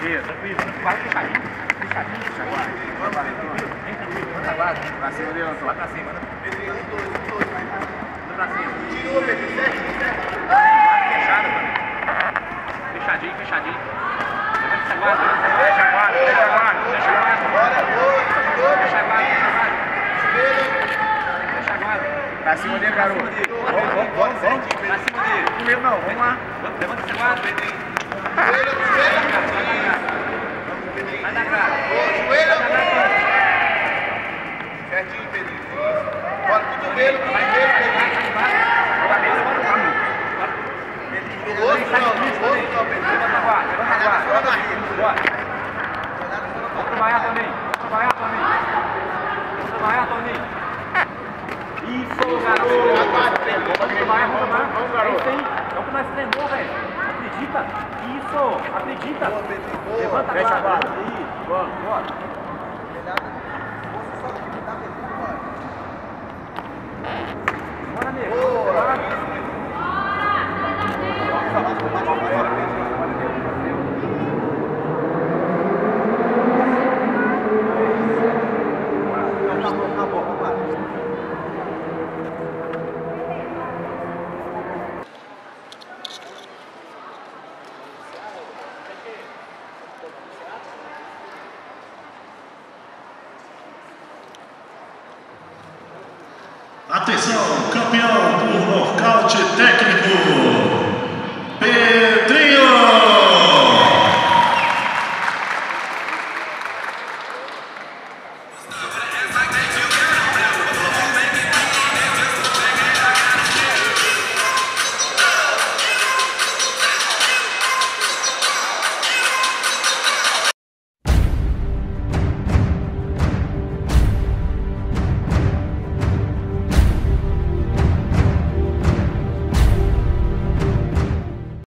Tranquilo, tranquilo. Vai fechadinho. Fechadinho, fechadinho. Vem tranquilo, manda guarda. Pra cima dele, Antônio. Vai pra cima, manda. Pra cima. Tirou, Pedro, certo? Fechado, mano. Fechadinho, fechadinho. Levanta essa guarda, deixa a guarda, deixa a guarda, deixa a guarda. Deixa a guarda, deixa a guarda. Deixa a guarda. Pra cima dele, garoto. Vamos. Pra cima dele. Não medo não, vamos lá. Levanta essa guarda, Pedrinho. Vai dar grada. Joelho, certinho, Pedrinho. Bora, cotovelo, Pedrinho. Bora, mesa, bora o caminho. No rosto, não, Pedrinho. Levanta a guarda, levanta a guarda. Bora. Vamos trabalhar também. Vamos trabalhar, Toninho. Isso, garoto. Vamos trabalhar. É isso aí. É o que nós treinou, velho. Acredita. Isso. Acredita. Levanta a guarda. Bora. Bora, nego. Bora. Atenção, campeão